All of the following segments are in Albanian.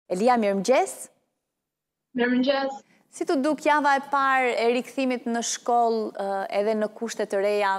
Elia, mirëmëngjes. Mirëmëngjes. Si të duk java e parë e rikthimit në shkollë edhe në kushte të reja?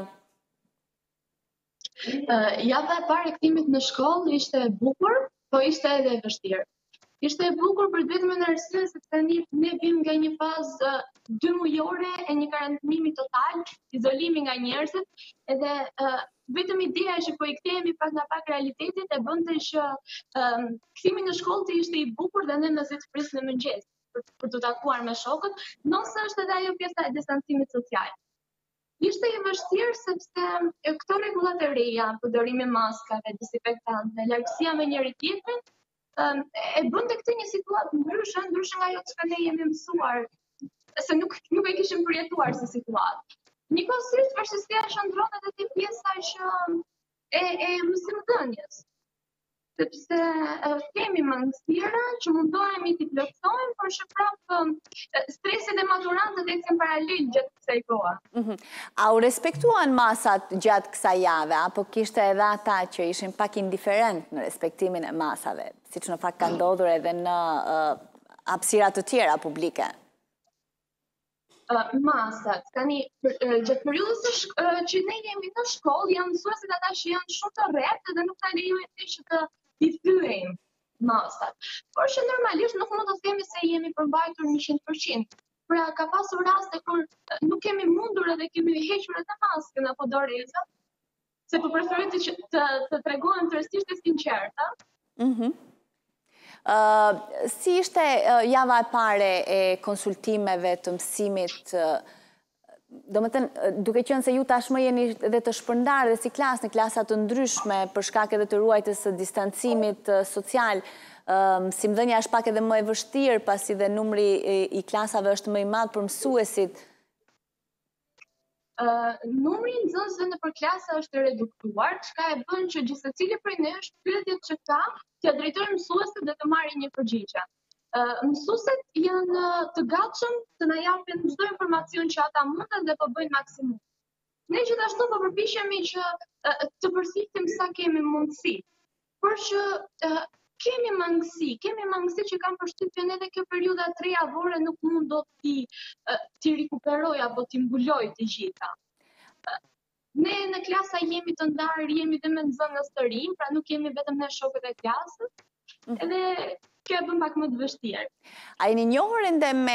Java e parë e rikthimit në shkollë ishte e bukur, po ishte edhe e vështirë. Ishte e bukur për vetëm në arsye sepse ne vim nga një fazë 2 mujore e një karantinimi total, izolimi nga njerëzit, edhe vetëm ideja që po i kthehemi pak nga pak realitetit e bënte që kthimi në shkollë të ishte i bukur dhe ne të prisnim në mëngjes për të takuar me shokët, nëse është edhe ajo pjesa e distancimit social. Ishte i vështirë sepse këto rregullat e reja, përdorimi i maskave, dezinfektantëve, largësia me njëri tjetrin, e bënte këtë një situatë ndryshe nga ajo që ne jemi mësuar, se nuk e kishim përjetuar si situatë. Njëkohësisht vështirësia shndron edhe te pjesa që e mësimdhënies, sepse kemi mangësira që mundohemi t'i plotësojmë, por që prapë streset e maturantët ecën paralel gjatë kësaj kohe. A u respektuan masat gjatë kësaj jave, apo kishte edhe ata që ishin pak indiferent në respektimin e masave, siç në fakt ka ndodhur edhe në hapësira të tjera publike? Masat, tani gjatë periudhës që ne jemi në shkollë, janë mësuesit ata që janë shumë të rreptë dhe nuk ta lejojnë që të i thyejmë masat. Por që normalisht nuk mund të themi se jemi përmbajtur 100%. Pra ka pasur raste kur nuk kemi mundur edhe kemi hequr edhe maskën apo dorezat, se po preferoj të tregohem tërësisht e sinqerta. Si ishte java e pare e konsultimeve të mësimit, do më thënë, duke qenë se ju tashmë jeni edhe të shpërndarë dhe si klasë në klasat të ndryshme për shkak edhe të ruajtjes së distancimit social, mësimdhënia është pak edhe më e vështirë pasi dhe numri i klasave është më i madh për mësuesit. Numri i nxënësve nëpër klasa është reduktuar, çka e bën që gjithsecili prej nesh pyetjet që ka t'ia drejtojë mësuesit dhe të marrin një përgjigje. Mësuesit janë të gatshëm të na japin çdo informacion që ata mundën dhe po bëjnë maksimum. Ne gjithashtu po përpiqemi që të përzihem sa kemi mundësi, por që kemi mangësi që kanë përshtypjen edhe kjo periudha 3 javore nuk mund dot ti rikuperoj apo ti mbuloj të gjitha. Ne në klasa jemi të ndarë, jemi dhe me nxënës të rinj, pra nuk jemi vetëm ne shokët e klasës, edhe kjo e bën pak më të vështirë. A jeni njohur ende me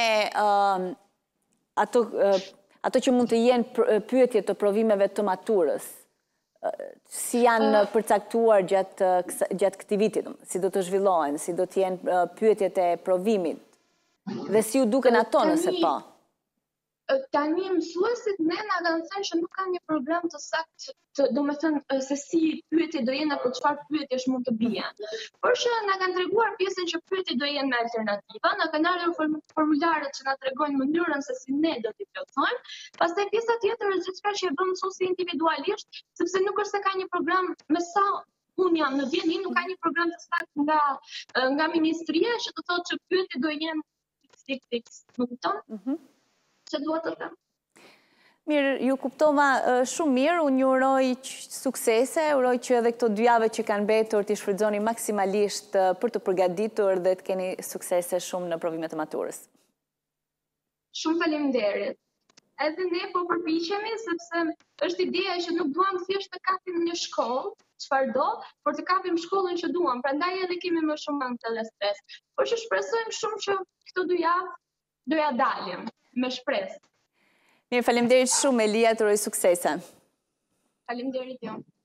ato që mund të jenë pyetje të provimeve të maturës? Si janë përcaktuar gjatë këtij viti, si do të zhvillohen, si do të jenë pyetjet e provimit, dhe si u duken ato nëse po? Tani mësuesit ne na kanë thënë që nuk kanë një program të saktë, domethënë se si pyetje do jenë apo çfarë pyetjesh mund të bien. Por që na kanë treguar pjesën që pyetjet do jenë me alternativa, na kanë ardhur formularët që na tregojnë mënyrën se si ne do t'i plotësojmë. Pastaj pjesa tjetër është gjithçka që e bën mësuesi individualisht, sepse nuk është se ka një program me sa unë jam në vjenin, nuk ka një program të saktë nga ministria që të thotë që pyetjet do jenë fix, më kupton? Që duhet të them. Mirë, ju kuptova shumë mirë, unë ju uroj suksese, uroj që edhe këto 2 jave që kanë mbetur t'i shfrytëzoni maksimalisht për të përgatitur dhe të keni suksese shumë në provimet e maturës. Shumë faleminderit. Edhe ne po përpiqemi sepse është ideja që nuk duam thjesht të kapim një shkollë, çfarëdo, por të kapim shkollën që duam. Prandaj edhe kemi më shumë ankth dhe stres. Por që shpresojmë shumë që këto 2 javë do ja dalim me shpresë. Mirë, faleminderit shumë Elia, të uroj suksese. Faleminderit ju.